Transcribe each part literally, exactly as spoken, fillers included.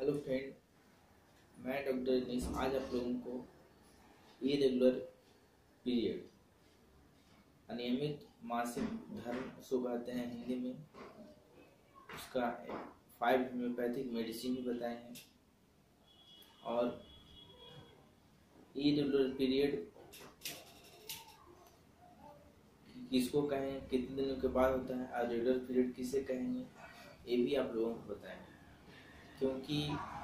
Hello friend, मैं doctor Dinesh आज आप लोगों को इरेगुलर पीरियड अनियमित मासिक धर्म उसको कहते हैं हिंदी में, उसका फाइव होम्योपैथिक मेडिसिन भी बताए हैं। और इरेगुलर पीरियड किसको कहें, कितने दिनों के बाद होता है और रेगुलर पीरियड किसे कहेंगे, ये भी आप लोगों को बताएंगे। क्योंकि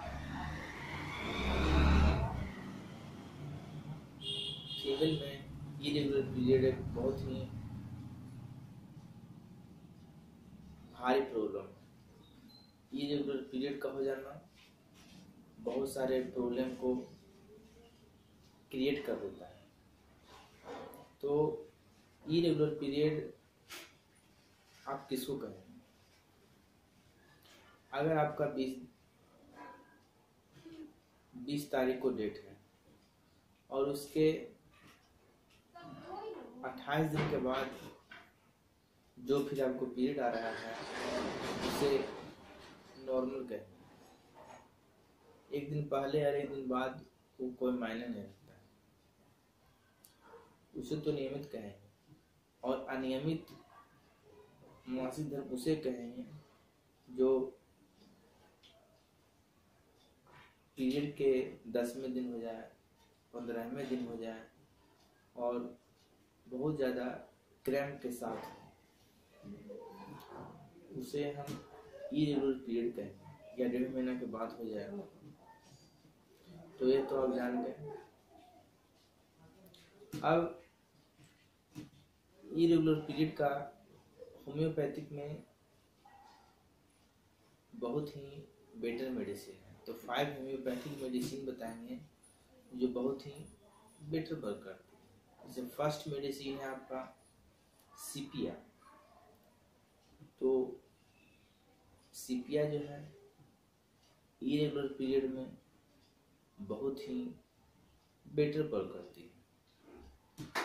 फीमेल में इरेगुलर पीरियड एक बहुत ही भारी प्रॉब्लम है। इरेगुलर पीरियड का हो जाना बहुत सारे प्रॉब्लम को क्रिएट कर देता है। तो इरेगुलर पीरियड आप किसको कहेंगे? अगर आपका बीस बीस तारीख को डेट है और उसके अट्ठाईस दिन के बाद जो फिर आपको पीरियड आ रहा है उसे नॉर्मल कहेंगे। एक दिन पहले और एक दिन बाद वो कोई मायने नहीं रखता है, उसे तो नियमित कहेंगे। और अनियमित मासिक धर्म उसे कहेंगे जो पीरियड के दसवें दिन हो जाए, पंद्रहवें दिन हो जाए और बहुत ज़्यादा क्रैम्प के साथ, उसे हम इरेगुलर पीरियड कहेंगे। या डेढ़ महीना के बाद हो जाए तो ये तो आप जान गए। अब इरेगुलर पीरियड का होम्योपैथिक में बहुत ही बेटर मेडिसिन है। तो फाइव होम्योपैथिक मेडिसिन बताएंगे जो बहुत ही बेटर वर्क करती है। जैसे फर्स्ट मेडिसिन है आपका सीपिया। तो सीपिया जो है इरेगुलर पीरियड में बहुत ही बेटर वर्क करती है।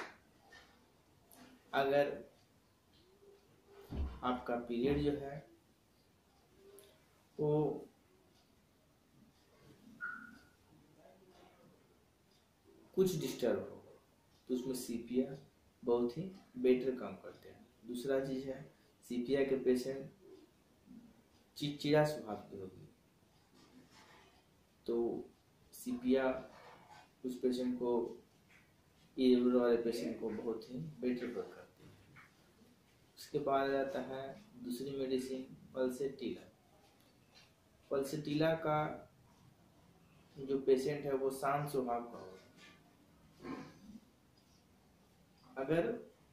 अगर आपका पीरियड जो है वो कुछ डिस्टर्ब हो तो उसमें सीपिया बहुत ही बेटर काम करते हैं। दूसरा चीज है, सीपिया के पेशेंट चिड़चिड़ा स्वभाव की होगी तो सीपिया उस पेशेंट को, इरेगुलर वाले पेशेंट को बहुत ही बेटर वर्क करती है। उसके बाद आता है दूसरी मेडिसिन पल्सेटिला। पल्सेटिला का जो पेशेंट है वो शांत स्वभाव का होगा। अगर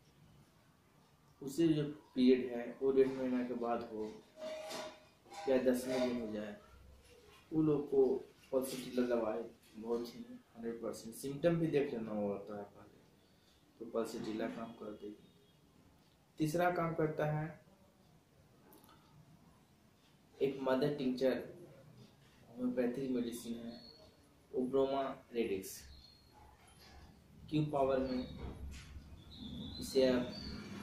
उसे जो पीरियड है वो डेढ़ महीना के बाद हो या दसवें दिन हो जाए, वो लोग को पल्सेटिला दवाई बहुत ही हंड्रेड परसेंट सिम्टम भी देख लेना होता है पहले, तो पल्सेटिला काम कर देगी। तीसरा काम करता है एक मदर टिंचर होम्योपैथिक मेडिसिन है ओब्रोमा रेडिक्स। क्यू पावर में इसे आप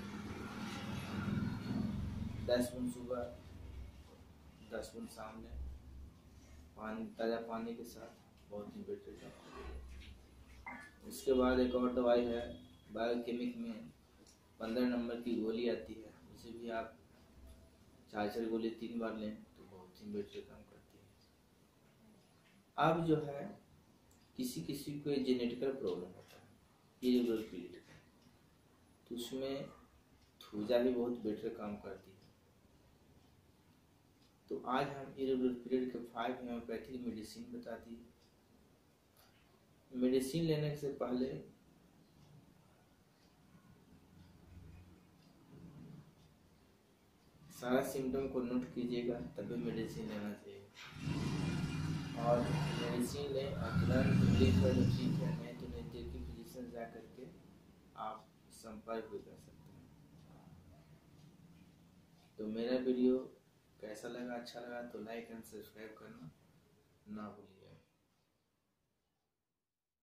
दस बूंद सुबह दस बूंद शाम लें, पानी ताज़ा पानी के साथ, बहुत ही बेटर काम। उसके बाद एक और दवाई है बायोकेमिक में पंद्रह नंबर की गोली आती है, उसे भी आप चार चार गोली तीन बार लें तो बहुत ही बेटर काम करती है। अब जो है किसी किसी को जेनेटिकल प्रॉब्लम होता है इरेगुलर पीरियड का, तो उसमें थूजा भी बहुत बेटर काम करती है। तो आज हम इरेगुलर पीरियड के फाइव होम्योपैथिक मेडिसिन बता दी। मेडिसिन लेने से पहले सारा सिम्टम को नोट कीजिएगा, तभी मेडिसिन लेना चाहिए। और मेडिसिन लें और तुरंत लेकर तो ठीक है, नहीं तो नज़दीकी फिजिशियन जा करके आप संपर्क भी कर सकते हैं। तो मेरा वीडियो कैसा लगा, अच्छा लगा तो लाइक एंड सब्सक्राइब करना ना भूलिए।